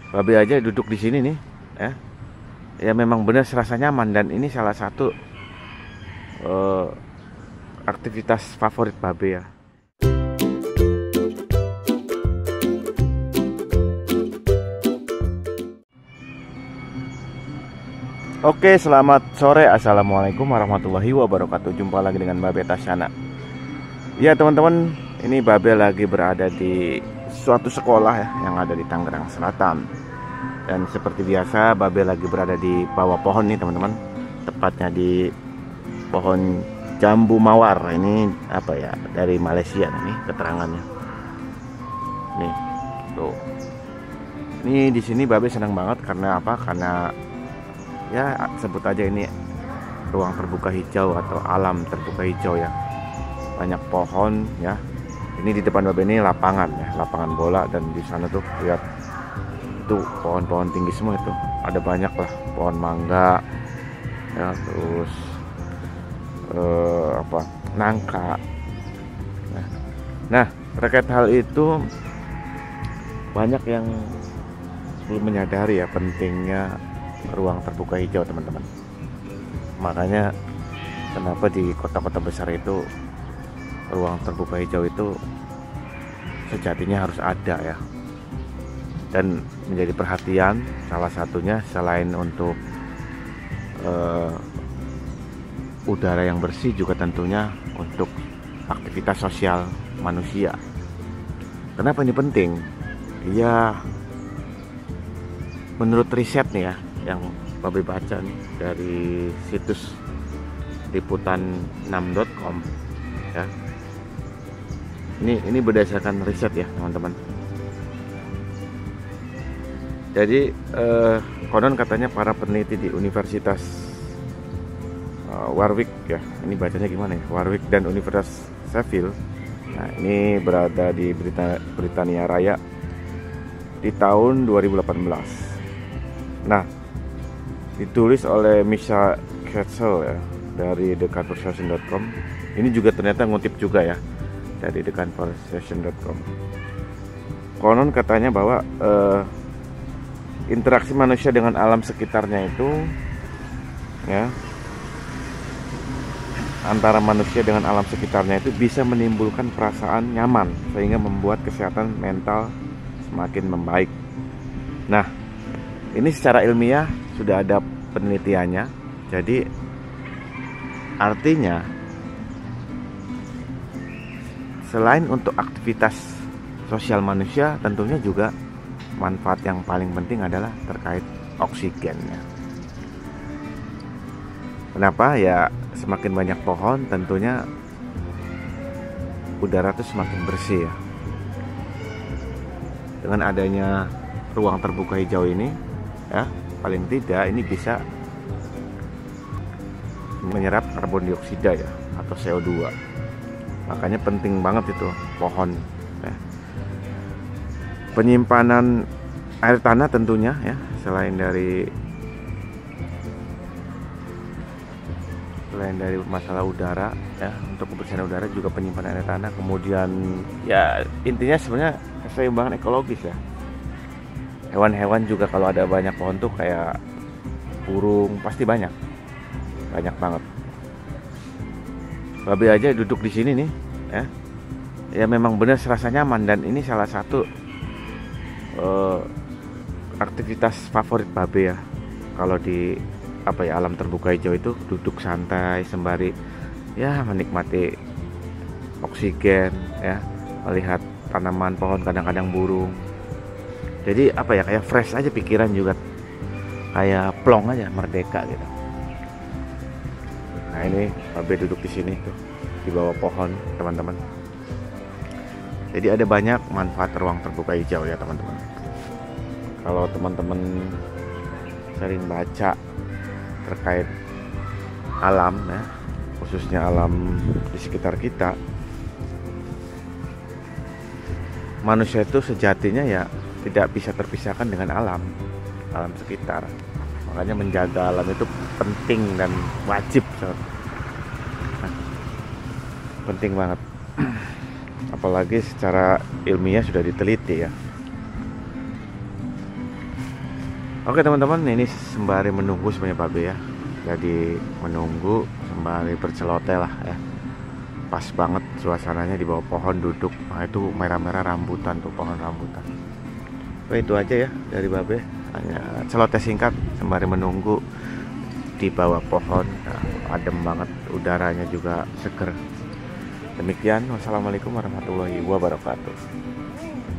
Babe aja duduk di sini nih, ya. Ya memang benar serasa nyaman dan ini salah satu eh, aktivitas favorit Babe ya. Oke, selamat sore. Assalamualaikum warahmatullahi wabarakatuh. Jumpa lagi dengan Babe Tasyana. Ya teman-teman, ini Babe lagi berada di suatu sekolah ya yang ada di Tangerang Selatan. Dan seperti biasa, Babe lagi berada di bawah pohon nih teman-teman. Tepatnya di pohon jambu mawar. Ini apa ya? Dari Malaysia nih keterangannya. Nih, tuh. Ini di sini Babe senang banget karena apa? Karena ya sebut aja ini ruang terbuka hijau atau alam terbuka hijau ya. Banyak pohon ya. Ini di depan Babe ini lapangan ya, lapangan bola, dan di sana tuh lihat itu pohon-pohon tinggi semua itu. Ada banyak lah pohon mangga ya, terus nangka. Nah, terkait hal itu banyak yang belum menyadari ya pentingnya ruang terbuka hijau teman-teman. Makanya kenapa di kota-kota besar itu ruang terbuka hijau itu sejatinya harus ada ya, dan menjadi perhatian. Salah satunya selain untuk udara yang bersih, juga tentunya untuk aktivitas sosial manusia. Kenapa ini penting? Ya menurut riset nih ya yang Babe baca nih dari situs liputan6.com ya. Ini berdasarkan riset ya teman-teman. Jadi konon katanya para peneliti di Universitas Warwick ya, ini bacanya gimana ya, Warwick dan Universitas Sheffield. Nah, ini berada di Britania Raya di tahun 2018. Nah, ditulis oleh Misha Ketzel ya dari theconversation.com. Ini juga ternyata ngutip juga ya dari theconversation.com. Konon katanya bahwa interaksi manusia dengan alam sekitarnya itu ya, antara manusia dengan alam sekitarnya itu bisa menimbulkan perasaan nyaman sehingga membuat kesehatan mental semakin membaik. Nah, ini secara ilmiah sudah ada penelitiannya. Jadi artinya selain untuk aktivitas sosial manusia, tentunya juga manfaat yang paling penting adalah terkait oksigennya. Kenapa? Ya semakin banyak pohon tentunya udara itu semakin bersih ya. Dengan adanya ruang terbuka hijau ini ya, paling tidak ini bisa menyerap karbon dioksida ya, atau CO2. Makanya penting banget itu pohon ya. Penyimpanan air tanah tentunya ya, selain dari masalah udara ya, untuk kebersihan udara juga penyimpanan air tanah. Kemudian ya intinya sebenarnya keseimbangan ekologis ya. Hewan-hewan juga kalau ada banyak pohon tuh kayak burung pasti banyak banget. Babe aja duduk di sini nih ya. Ya memang benar serasa nyaman dan ini salah satu aktivitas favorit Babe ya. Kalau di alam terbuka hijau itu duduk santai sembari ya menikmati oksigen ya, melihat tanaman, pohon, kadang-kadang burung. Jadi kayak fresh aja pikiran, juga kayak plong aja, merdeka gitu. Nah, ini Babe duduk di sini tuh di bawah pohon teman-teman. Jadi ada banyak manfaat ruang terbuka hijau ya teman-teman. Kalau teman-teman sering baca terkait alam ya, khususnya alam di sekitar kita, manusia itu sejatinya ya tidak bisa terpisahkan dengan alam sekitar. Makanya menjaga alam itu penting dan wajib. Nah, penting banget. Apalagi secara ilmiah sudah diteliti ya. Oke teman-teman, ini sembari menunggu sebenarnya Babe ya. Jadi menunggu sembari berceloteh lah ya. Pas banget suasananya di bawah pohon duduk. Nah itu merah-merah rambutan tuh, pohon rambutan. Oke, itu aja ya dari Babe. Hanya celoteh singkat sembari menunggu di bawah pohon. Nah, adem banget, udaranya juga seger. Demikian, wassalamualaikum warahmatullahi wabarakatuh.